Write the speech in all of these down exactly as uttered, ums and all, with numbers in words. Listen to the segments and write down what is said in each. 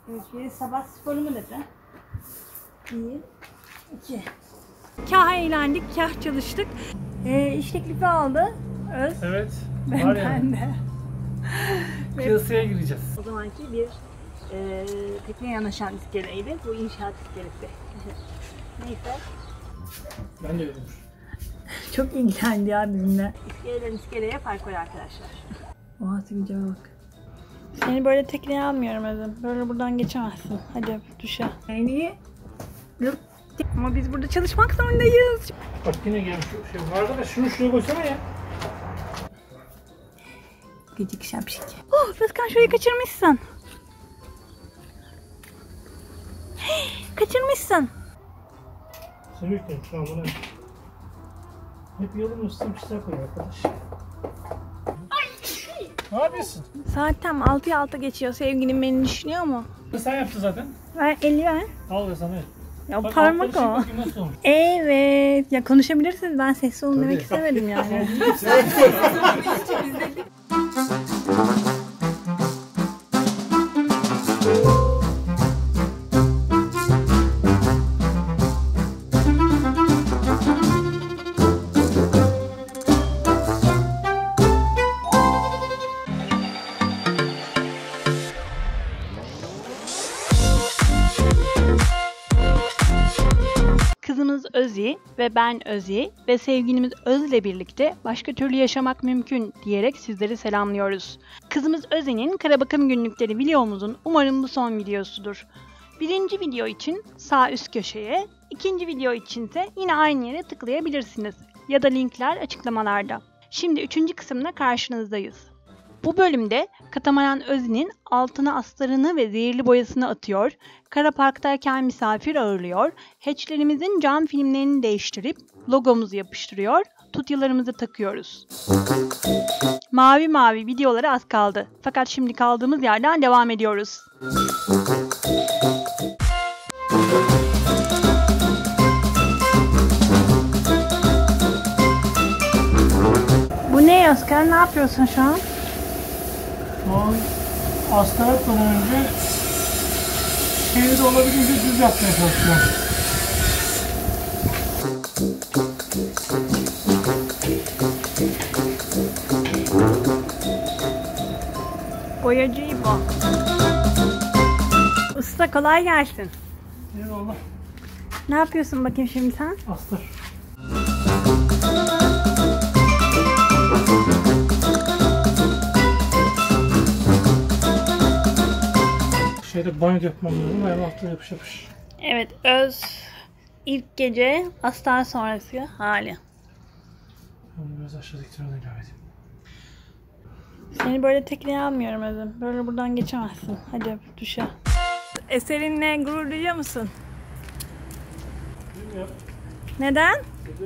Bir sabah sporumu dedi. Bir, iki. Kah eğlendik, kah çalıştık. E, iş teklifi aldı. Öz. Evet. Ben, Var ben yani. de. Piyasaya gireceğiz. O zamanki bir e, tekneye yanaşan iskeleydi. Bu inşaat iskelesi. Neyse. Ben de öyleyim. Çok ilgilendi ya bizimle. İskeleden iskeleye fark var arkadaşlar. Oha sivilceme bak. Seni böyle tekneye almıyorum Özüm. Böyle buradan geçemezsin. Hadi duşa. Niye? Yok. Ama biz burada çalışmak zorundayız. Bak yine gelmiş şey vardı da şunu şuraya koysana ya. Gıcık şapşik. Oh Özkan şurayı kaçırmışsın. Kaçırmışsın. Seni yükleyeyim şu an buna. Hep yolun üstüne bir şeyler koyuyor arkadaş. Ne yapıyorsun? Saat tam altıya altı geçiyor. Sevgilim beni düşünüyor mu? Sen yaptın zaten. Ver elli ver. Al ya sana. Ya Bak, parmak o. Evet. Ya konuşabilirsiniz. Ben sessiz olun demek istemedim yani. Kızımız Özü ve ben Özü ve sevgilimiz Öz ile birlikte başka türlü yaşamak mümkün diyerek sizleri selamlıyoruz. Kızımız Özü'nün kara bakım günlükleri videomuzun umarım bu son videosudur. Birinci video için sağ üst köşeye, ikinci video içinse yine aynı yere tıklayabilirsiniz ya da linkler açıklamalarda. Şimdi üçüncü kısımla karşınızdayız. Bu bölümde Katamaran Özü'nün altına astarını ve zehirli boyasını atıyor, Kara Park'tayken misafir ağırlıyor, hatchlerimizin cam filmlerini değiştirip logomuzu yapıştırıyor, tutyalarımızı takıyoruz. Mavi mavi videolara az kaldı. Fakat şimdi kaldığımız yerden devam ediyoruz. Bu ne Özkan? Ne yapıyorsun şu an? Şu an astar atmadan önce şehri de olabildiğince düz yapmaya çalışıyorum. Boyacı bu. Usta kolay gelsin. Eyvallah. Ne yapıyorsun bakayım şimdi sen? Astar. Şeyde banyo yapmam lazım. Ayağım altına yapış yapış. Evet, Öz ilk gece astar sonrası hali. Onu biraz aşağıdaki tarafa ilave edeyim. Seni böyle tekneye almıyorum Özüm. Böyle buradan geçemezsin. Hadi duşa. Eserinle gurur duyuyor musun? Bilmiyorum. Neden?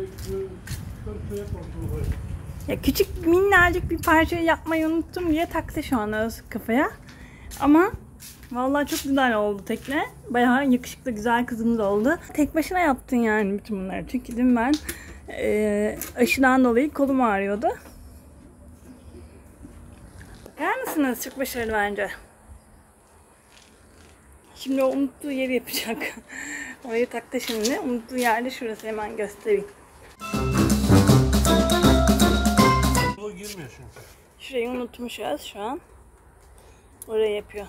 Ya küçük minnacık bir parça yapmayı unuttum diye taktı şu an Öz kafaya. Ama vallahi çok güzel oldu tekne. Bayağı yakışıklı güzel kızımız oldu. Tek başına yaptın yani bütün bunları. Çünkü dün ben e, aşıdan dolayı kolum ağrıyordu. Bakar mısınız? Çok başarılı bence. Şimdi o unuttuğu yeri yapacak. Orayı taktı şimdi. Unuttuğu yerde şurası, hemen göstereyim. Bu girmiyor çünkü. Şurayı unutmuşuz şu an. Orayı yapıyor.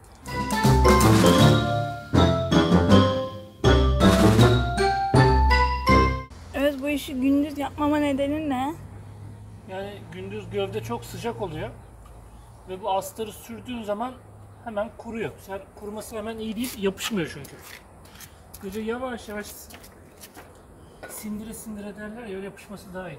Evet, bu işi gündüz yapmama nedeni ne? Yani gündüz gövde çok sıcak oluyor. Ve bu astarı sürdüğün zaman hemen kuruyor. Sen kuruması hemen iyi değil, yapışmıyor çünkü. Gece yavaş yavaş sindire sindire derler ya, öyle yapışması daha iyi.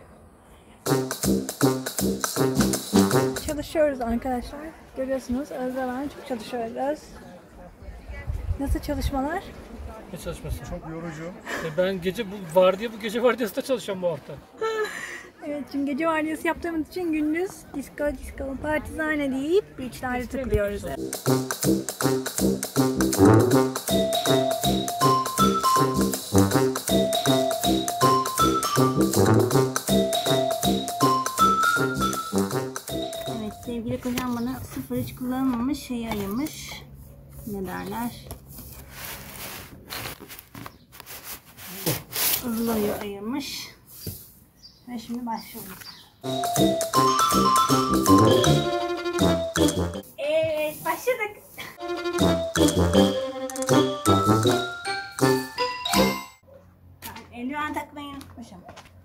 Çalışıyoruz arkadaşlar. Görüyorsunuz Özle ben çok çalışıyoruz. Nasıl çalışmalar? Ne çalışması? Çok yorucu. E ben gece bu vardiya bu gece vardiyasında çalışıyorum bu hafta. Evet, çünkü gece vardiyası yaptığımız için gündüz disco disco partizane deyip beachlerde tıklıyoruz. Evet, sevgili kocam bana sıfır hiç kullanılmamış şeyi ayırmış. Ne der mermer. Ruloyu ayırmış. Ve şimdi başlıyoruz. Evet, başladık. Ben eldiven takmayı unutmuşum.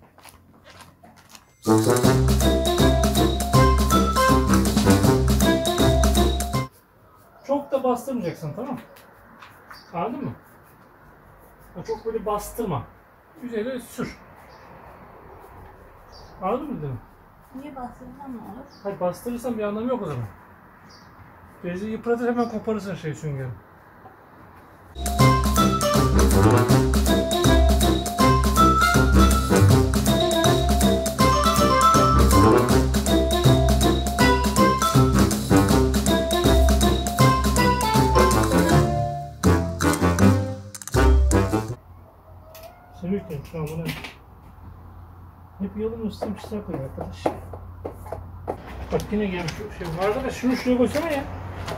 Çok da bastırmayacaksın, tamam mı? Anladın mı? O çok böyle bastırma. Üzerine sür. Anladın mı dedim? Niye bastırırsam ne olur? Hayır, bastırırsan bir anlamı yok o zaman. Bezi yıpratır, hemen koparırsın şey süngeri. Sürükleyin şu an buna. Hep yolun üstüne bir şey koyuyor arkadaş. Bak yine gelmiş bir şey. Arkadaş şunu şuraya koysana ya.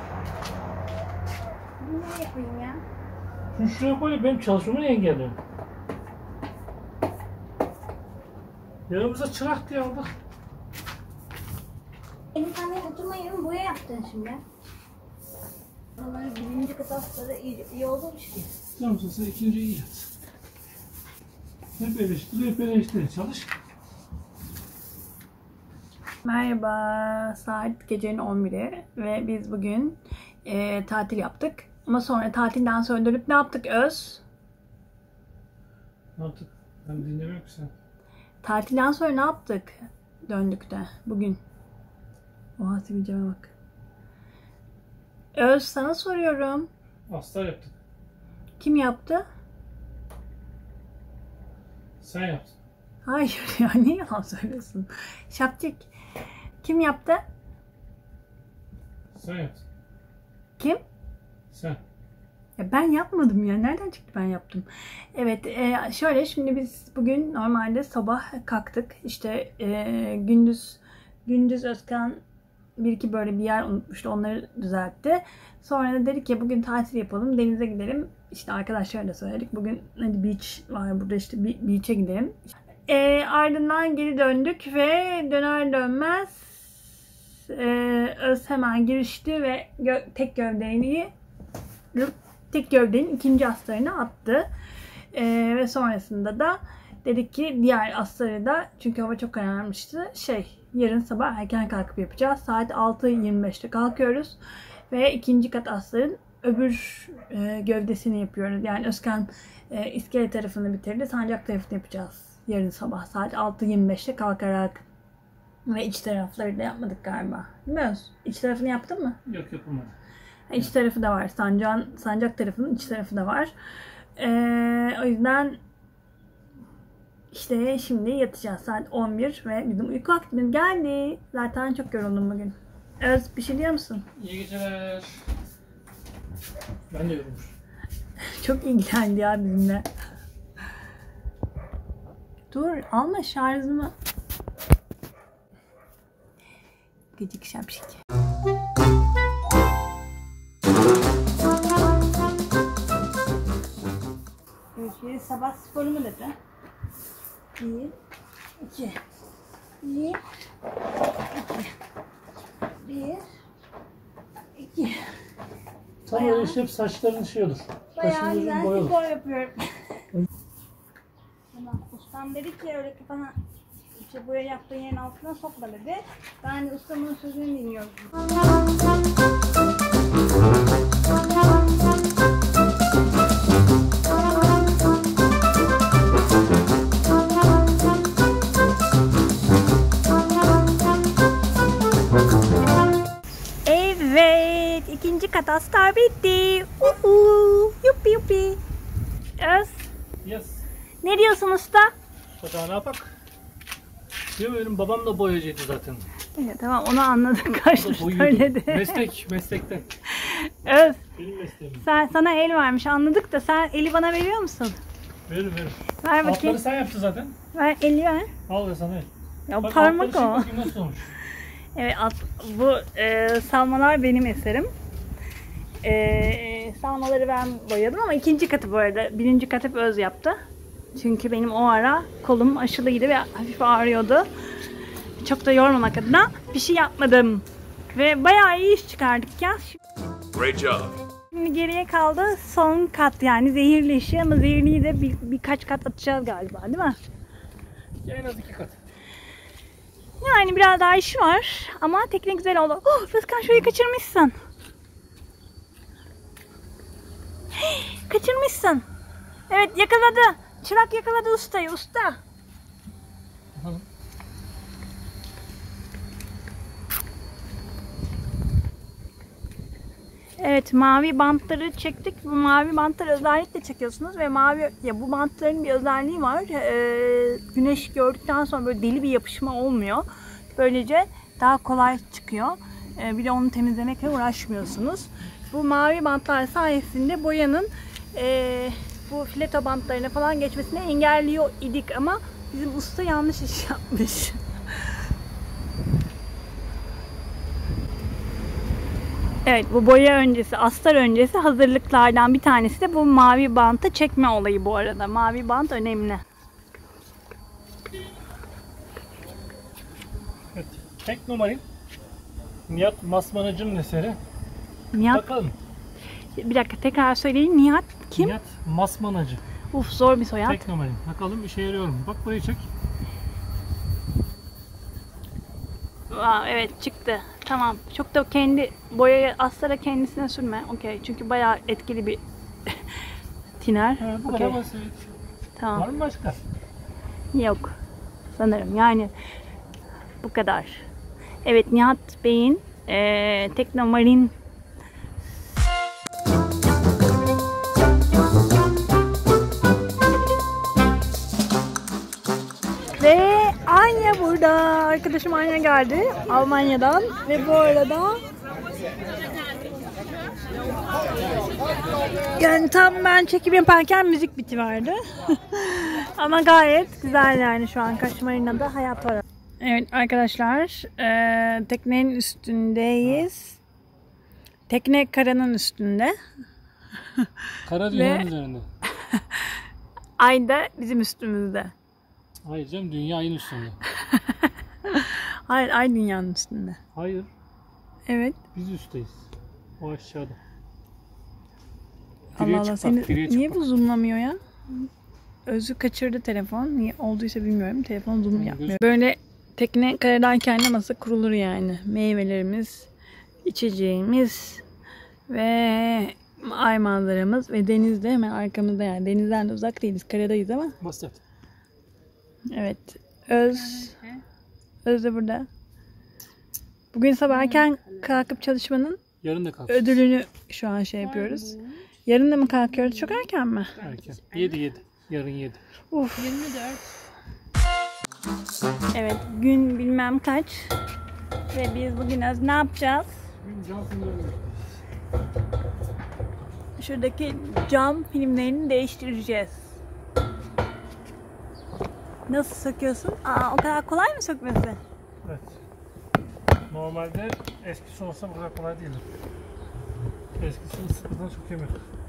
Bunu nereye koyayım ya? Şunu şuraya koy ya, benim çalışmamı engelliyor. Yanımıza çırak diye aldık. Elif anne oturma yerine boya yaptın şimdi. Onların birinci kıtasları iyi, iyi olmuş ki. Tamam, sen ikinci iyi yat. Hep eleştiri, hep eleştiri. Çalış. Merhaba, saat gecenin on biri ve biz bugün e, tatil yaptık. Ama sonra tatilden sonra dönüp ne yaptık Öz? Ne yaptık? Ben dinlemiyorum ki sen. Tatilden sonra ne yaptık? Döndük de bugün. Oha, sivilceme bak. Öz, sana soruyorum. Astar yaptık. Kim yaptı? Sen yaptın. Hayır ya, niye yalan söylüyorsun? Şapçık. Kim yaptı? Sen yaptın. Kim? Sen. Ya ben yapmadım ya. Nereden çıktı ben yaptım? Evet, e, şöyle şimdi biz bugün normalde sabah kalktık. İşte e, gündüz gündüz Özkan bir iki böyle bir yer unutmuştu. Onları düzeltti. Sonra da dedik ya bugün tatil yapalım. Denize gidelim. İşte arkadaşlarla söyledik. Bugün hadi beach var burada, işte beach'e gidelim. E, ardından geri döndük ve döner dönmez e, Öz hemen girişti ve gö- tek gövdeyi tek gövdenin ikinci astarını attı. E, ve sonrasında da dedik ki diğer astarı da, çünkü hava çok kararmıştı, şey yarın sabah erken kalkıp yapacağız. Saat altı yirmi beşte kalkıyoruz ve ikinci kat astarın öbür e, gövdesini yapıyoruz. Yani Özkan e, iskele tarafını bitirdi. Sancak tarafını yapacağız yarın sabah saat altı yirmi beşte kalkarak. Ve iç tarafları da yapmadık galiba. Bilmiyoruz. İç tarafını yaptın mı? Yok, yapamadım. İç tarafı da var. Sancağın, sancak tarafının iç tarafı da var. Ee, o yüzden işte şimdi yatacağız. Saat on bir ve bizim uyku vaktimiz geldi. Zaten çok yoruldum bugün. Öz, bir şey diyor musun? İyi geceler. Ben de yorulmuş. Çok ilgilendi ya bizimle. Dur, alma şarjımı. Gıcık şapşik. Görüşürüz. Sabah sporu mu dedi? Bir, iki. Bir, iki. Bir, iki. Tam öyle işte hep saçların şey olur. Bayağı Saçın uzun güzel boy olur. spor yapıyorum. Tamam. Ustam dedi ki öyle kafana işte boya yaptığın yerin altına sokma dedi. Ben de ustamın sözünü dinliyorum. Evet, ikinci kat astar bitti. Uhu, yuppi yuppi. Öz, Yes. ne diyorsun usta? Daha ne yapak? Diyor, benim babam da boyacıydı zaten. Evet, tamam, onu anladık. Kaç O da boyuyordu. söyledi. Meslek, meslekten. Öz, Benim mesleğim. sen, sana el vermiş, anladık da sen eli bana veriyor musun? Verim verim. Ver bakayım. Altları sen yaptın zaten. Ver, eli ver. Al ve sana el. Ya Bak, parmak altları o. çek bakayım nasıl olmuş. Evet, alt, bu e, salmalar benim eserim. Ee, salmaları ben boyadım ama ikinci katı bu arada. Birinci katı hep Öz yaptı. Çünkü benim o ara kolum aşılıydı ve hafif ağrıyordu. Çok da yormamak adına bir şey yapmadım. Ve bayağı iyi iş çıkardık ya. Great job. Şimdi geriye kaldı son kat, yani zehirli işi, ama zehirliyi de bir, birkaç kat atacağız galiba, değil mi? En az iki kat. Yani biraz daha iş var ama tekne güzel oldu. Oh, Özkan şurayı kaçırmışsın. Kaçırmışsın. Evet, yakaladı. Çırak yakaladı ustayı, usta. Hı. Evet, mavi bantları çektik. Bu mavi bantları özellikle çekiyorsunuz ve mavi, ya bu bantların bir özelliği var. Ee, güneş gördükten sonra böyle deli bir yapışma olmuyor. Böylece daha kolay çıkıyor. Ee, bir de onu temizlemekle uğraşmıyorsunuz. Bu mavi bantlar sayesinde boyanın e, bu fileto bantlarına falan geçmesini engelliyor idik ama bizim usta yanlış iş yapmış. Evet, bu boya öncesi, astar öncesi hazırlıklardan bir tanesi de bu mavi bantı çekme olayı bu arada. Mavi bant önemli. Evet. Teknomarin Nihat Masmanacı'nın eseri. Nihat, Bakalım. bir dakika tekrar söyleyin. Nihat kim? Nihat Masmanacı. Uf, zor bir soyad. Teknomarin. Bakalım işe yarıyor mu? Bak burayı çek. Aa, evet, çıktı. Tamam. Çok da kendi boyayı astara kendisine sürme. Okey. Çünkü bayağı etkili bir tiner. Ha, bu Okey. kadar basit. Tamam. Var mı başka? Yok. Sanırım. Yani bu kadar. Evet, Nihat Bey'in ee, Teknomarin ve Anya burada. Arkadaşım Anya geldi Almanya'dan ve bu arada yani tam ben çekim yaparken müzik bitiverdi. Ama gayet güzel yani, şu an Kaş Marina'da hayat var. Evet arkadaşlar, e, teknenin üstündeyiz. Tekne karanın üstünde. Kara dünyanın üzerinde. Ay da bizim üstümüzde. Hayır canım, dünya ayın üstünde. Hayır, ay dünyanın üstünde. Hayır, Evet. biz üstteyiz. O aşağıda. Allah Direğe Allah, çık bak, seni direğe çık niye bak. bu zoomlamıyor ya? Özü kaçırdı telefon. Niye olduysa bilmiyorum. Telefon zoom yapmıyor. Böyle tekne karadan kendi masa kurulur yani. Meyvelerimiz, içeceğimiz ve ay manzaramız ve deniz de hemen arkamızda yani. Denizden de uzak değiliz. Karadayız ama. Bastet. Evet. Öz. Öz de burada. Bugün sabah erken kalkıp çalışmanın Yarın da kalkacağız. ödülünü şu an şey yapıyoruz. Yarın da mı kalkıyoruz? Çok erken mi? Erken. yedi yedi. Yarın yedi. Uf. Evet, gün bilmem kaç. Ve biz bugün az ne yapacağız? Şuradaki cam filmlerini değiştireceğiz. Nasıl söküyorsun? Aa, o kadar kolay mı sökmesi? Evet. Normalde eskisi olsa bu kadar kolay değildir. Eskisini sıkıdan sökemiyor.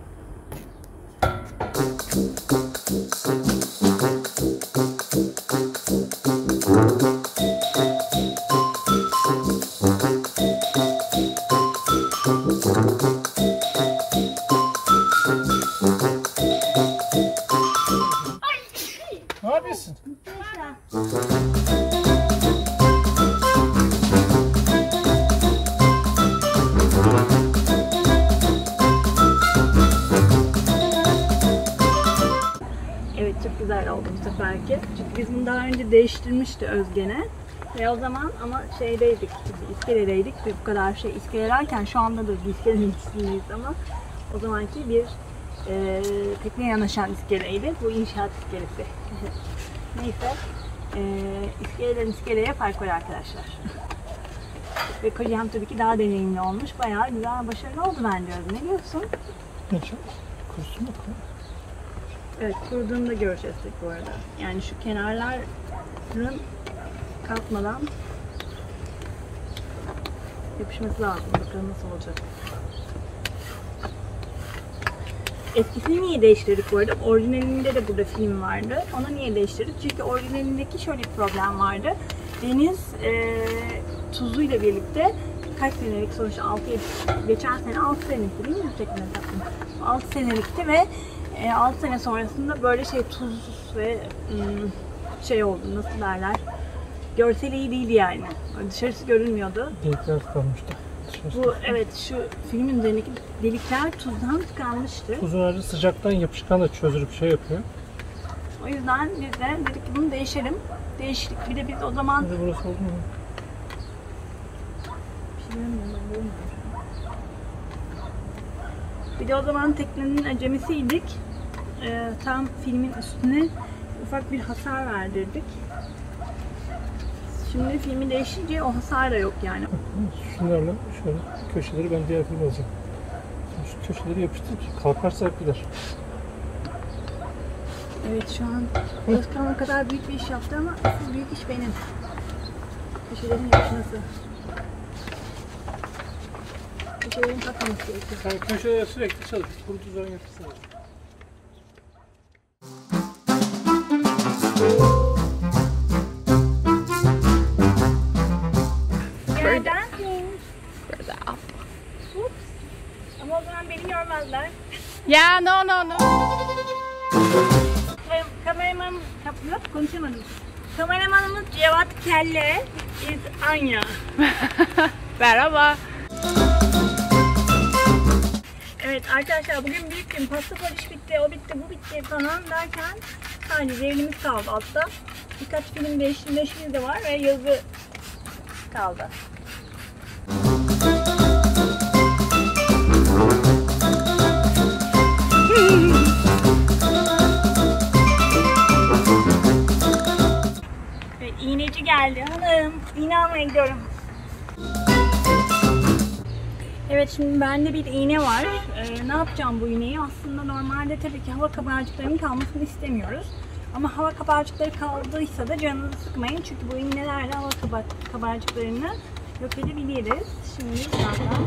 Ne yapıyorsun? Evet, çok güzel oldu bu seferki. Çünkü biz bunu daha önce değiştirmişti Özgen'e. Ve o zaman ama şeydeydik, iskeledeydik ve bu kadar şey iskelelerken şu anda da iskelenin üstündeyiz ama o zamanki bir e, tekneye yanaşan iskeleydi. Bu inşaat iskelesi. Neyse, e, iskeleden iskeleye fark var arkadaşlar. Ve kocam tabii ki daha deneyimli olmuş. Bayağı güzel, başarılı oldu bence Özge. Ne diyorsun? Ne çok? Kurusun mu? Evet, kuruduğunu da göreceğiz bu arada. Yani şu kenarların kalkmadan yapışması lazım. Bakalım nasıl olacak. eskisini niye değiştirdik bu arada? Orijinalinde de burada film vardı. Onu niye değiştirdik? Çünkü orijinalindeki şöyle bir problem vardı. Deniz e, tuzuyla birlikte kaç senelik sonuçta altı geçen sene altı senelikti değil mi? altı senelikti ve e, altı sene sonrasında böyle şey tuz ve ım, şey oldu, nasıl derler? Görseli iyi değildi yani. Dışarısı görünmüyordu. Delikler tıkanmıştı. Bu evet şu filmin üzerindeki delikler tuzdan tıkanmıştı. Tuzun ayrıca sıcaktan yapışkan da çözülüp şey yapıyor. O yüzden biz de dedik ki bunu değişelim. Değiştik. Bir de biz o zaman... Şimdi burası oldu mu? Bir de o zaman teknenin acemisiydik. Ee, tam filmin üstüne ufak bir hasar verdirdik. Şimdi filmi değişince o hasar da yok yani. Şunlarla şöyle köşeleri ben diğer film alacağım. Şu köşeleri yapıştır ki kalkarsa hep gider. Evet şu an Özkan o kadar büyük bir iş yaptı ama asıl büyük iş benim. Köşelerin yapışması. Köşelerin kalkmaması gerekiyor. Sen köşelere sürekli çalış. Kuru tuzların yapışsın. Yerden Further up. Ama o zaman beni görmezler. Yeah, no, no, no. Kameraman, yok konuşamadım. Kameramanımız Cevat Kelle, is Anya. Merhaba. Evet arkadaşlar bugün büyük gün. Pasta poliş bitti, o bitti, bu bitti falan derken sadece evimiz kaldı altta. Birkaç film değiştirmişimiz de var ve yazı kaldı. Evet, iğneci geldi hanım. İğne almaya gidiyorum. Evet şimdi bende bir iğne var. Ee, ne yapacağım bu iğneyi? Aslında normalde tabii ki hava kabarcıklarının kalmasını istemiyoruz. Ama hava kabarcıkları kaldıysa da canınızı sıkmayın. Çünkü bu iğnelerle hava kabar kabarcıklarını yok edebiliriz. Şimdi birazdan.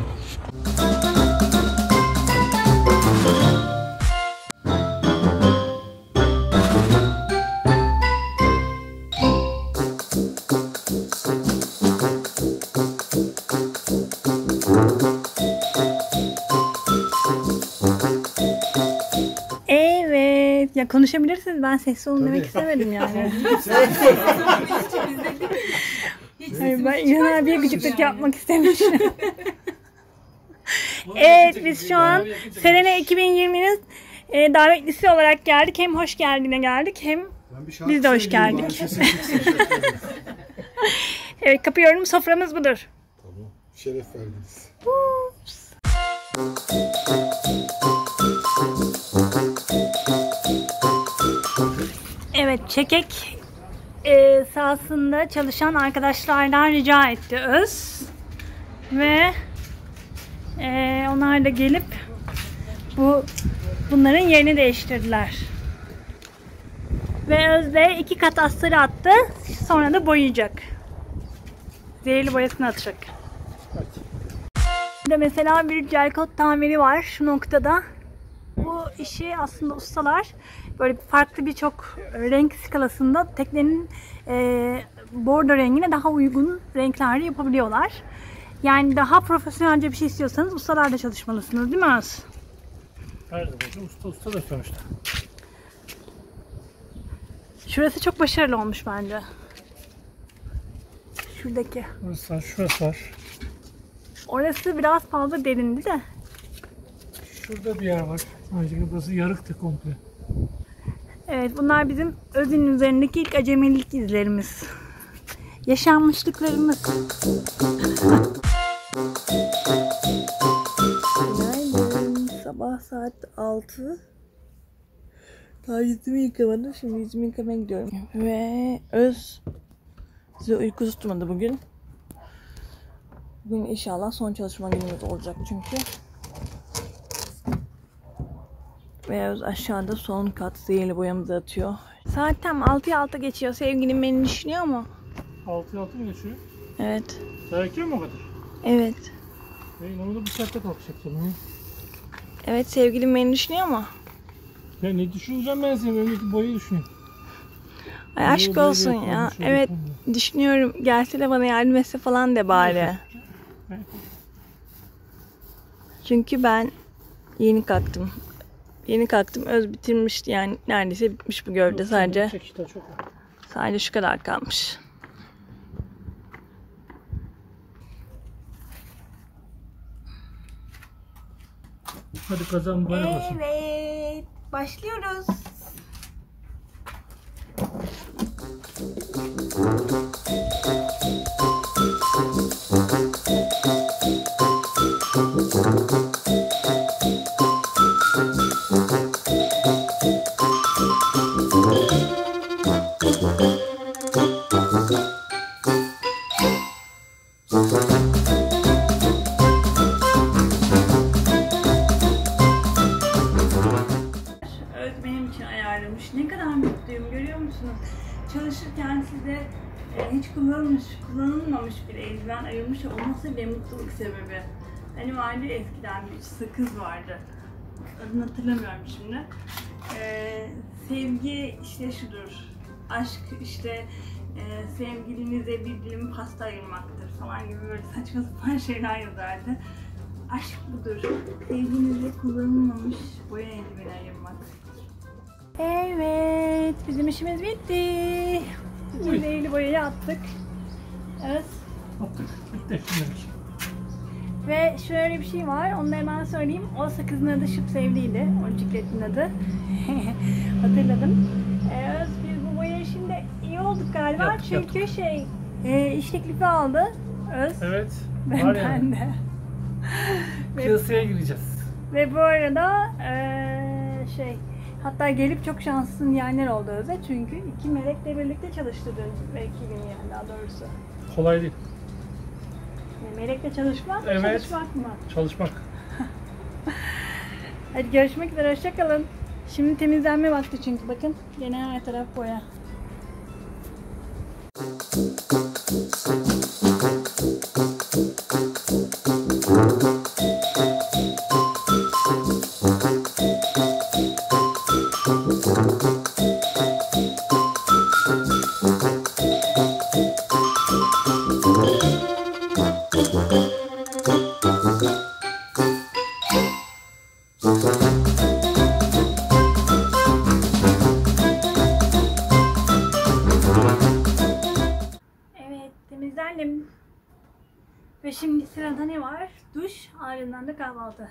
Evet. Ya konuşabilirsiniz. Ben sessiz olun demek istemedim yani. Hayır, ben İlhan abiye gıcıklık yapmak istemişim. Evet biz şu an Serena iki bin yirminin e, davetlisi olarak geldik. Hem hoş geldine geldik hem biz de hoş geldik. Evet kapıyorum. Soframız budur. Tamam. Şeref verdiniz. Evet çekek e, sahasında çalışan arkadaşlardan rica etti Öz. Ve e, onlar da gelip bu bunların yerini değiştirdiler. Ve Öz de iki kat astarı attı. Sonra da boyayacak. Zehirli boyasını atacak. Burada mesela bir gel kot tamiri var şu noktada. Bu işi aslında ustalar böyle farklı birçok renk skalasında teknenin e, bordo rengine daha uygun renklerde yapabiliyorlar. Yani daha profesyonelce bir şey istiyorsanız ustalarla çalışmalısınız değil mi Az? Her zaman usta usta da sonuçta. Şurası çok başarılı olmuş bence. Şuradaki. Burası var, şurası var. Orası biraz fazla derindi de. Şurada bir yer var. Ayrıca burası yarıktı komple. Evet bunlar bizim Öz'ün üzerindeki ilk acemilik izlerimiz. Yaşanmışlıklarımız. Günaydın. Sabah saat altı. Daha yüzümü yıkamadım. Şimdi yüzümü yıkamaya gidiyorum. Ve Öz size uyku tutmadı bugün. Bugün inşallah son çalışma günümüz olacak çünkü. Ve Öz aşağıda son kat zehirli boyamızı atıyor. Saat tam altıya altı geçiyor. Sevgilim beni düşünüyor mu? Altıya altı mı geçiyor? Evet. Gerekiyor mu o kadar? Evet. Ben onu da bu saatte kalkacaktım ya. Evet, sevgilim beni düşünüyor mu? Ya ne düşüneceğim ben senin önündeki boyayı düşünüyorum. Ay aşk Boya olsun yapalım, ya. şöyle Evet, yapalım. düşünüyorum. Gelse de bana yardım etse falan de bari. Evet. Çünkü ben yeni kalktım. Yeni kalktım. Öz bitirmiş, yani neredeyse bitmiş bu gövde. Sadece Çek işte, çok. sadece şu kadar kalmış. Hadi kazan bana basın. Evet, başlıyoruz. Öz benim için ayarlamış. Ne kadar mutluyum, görüyor musunuz? Çalışırken size e, hiç kullanılmış, kullanılmamış bir eldiven ayırmış olması bir mutluluk sebebi. Hani vardı ya, eskiden bir sakız vardı. Adını hatırlamıyorum şimdi. Ee, sevgi işte şudur. Aşk işte e, sevgilinize bir dilim pasta ayırmaktır falan gibi böyle saçma sapan şeyler yazardı. Aşk budur. Sevginize kullanılmamış boya eldiveni ayırmak. Evet, bizim işimiz bitti. Şimdi eli boyayı attık. Evet. Attık. Bitti. Şimdi. Ve şöyle bir şey var, onu da hemen söyleyeyim. O sakızın adı Şıp Sevdi'ydi, o cikletin adı. Hatırladım. Ee, Öz, biz bu boya işinde iyi olduk galiba. Yaptık, Çünkü yaptık. şey, e, iş teklifi aldı Öz. Evet. Ben, Var ben yani. de. Ve, Piyasaya gireceğiz. ve bu arada e, şey, hatta gelip çok şanslısın diyenler oldu Öz'e. Çünkü iki melekle birlikte çalıştı dün ve iki gün yani daha doğrusu. Kolay değil. Melekle çalışmak, Evet. çalışmak mı? Çalışmak. Hadi görüşmek üzere, hoşça kalın. Şimdi temizlenme vakti çünkü bakın gene her taraf boya. Evet, temizlendim. Ve şimdi sırada ne var? Duş, ardından da kahvaltı.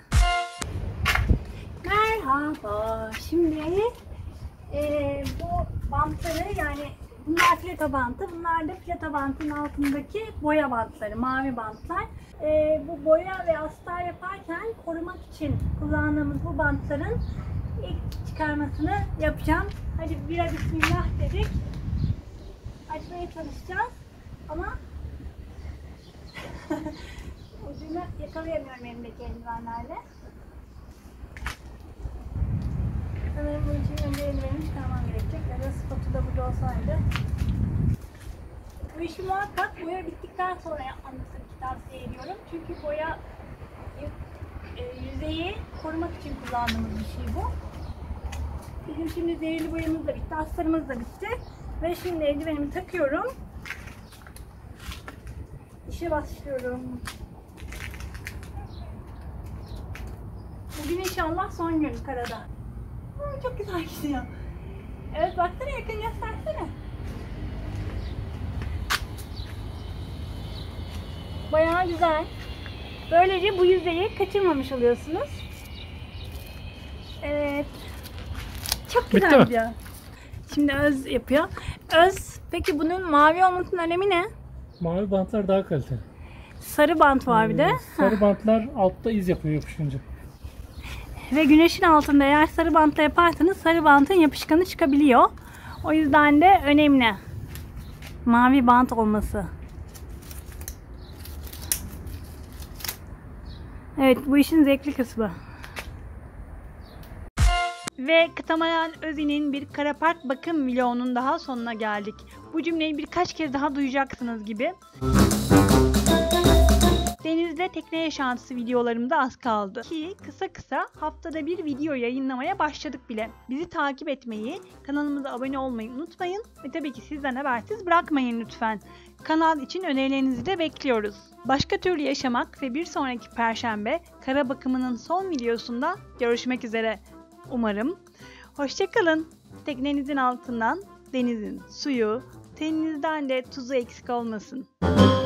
Merhaba. Şimdi eee, bu bantları, yani bunlar fileto bantı, bunlar da fileto bantın altındaki boya bantları, mavi bantlar. Eee, bu boya ve astar yaparken korumak için kullandığımız bu bantların ilk çıkarmasını yapacağım. Hadi bira bismillah dedik. Açmaya çalışacağız ama ucunu yakalayamıyorum elimdeki eldivenlerle. Sanırım bu için önce eldivenimi çıkarmam gerekecek ya da spatula burada olsaydı. Bu işi muhakkak boya bittikten sonra yapmanızı tavsiye ediyorum. Çünkü boya e, yüzeyi korumak için kullandığımız bir şey bu. Bizim şimdi zehirli boyamız da bitti, astarımız da bitti. Ve şimdi eldivenimi takıyorum. İşe başlıyorum. Bugün inşallah son gün karada. Aa, çok güzel gidiyor. Evet, baksana, yakın göstersene. Bayağı güzel. Böylece bu yüzeyi kaçırmamış oluyorsunuz. Evet. Çok güzel Bitti mi? gidiyor. Şimdi Öz yapıyor. Öz, peki bunun mavi olmasının önemi ne? Mavi bantlar daha kaliteli. Sarı bant var bir de. Ee, Sarı bantlar altta iz yapıyor yapışınca. Ve güneşin altında eğer sarı bantla yaparsanız sarı bantın yapışkanı çıkabiliyor. O yüzden de önemli mavi bant olması. Evet, bu işin zevkli kısmı. Ve Kıtamayan Özi'nin bir Karapark bakım vlogunun daha sonuna geldik. Bu cümleyi birkaç kez daha duyacaksınız gibi. Denizde tekne yaşantısı videolarım da az kaldı. Ki kısa kısa haftada bir video yayınlamaya başladık bile. Bizi takip etmeyi, kanalımıza abone olmayı unutmayın ve tabii ki sizden habersiz bırakmayın lütfen. Kanal için önerilerinizi de bekliyoruz. Başka türlü yaşamak ve bir sonraki Perşembe kara bakımının son videosunda görüşmek üzere. Umarım. Hoşçakalın. Teknenizin altından denizin suyu, teninizden de tuzu eksik olmasın.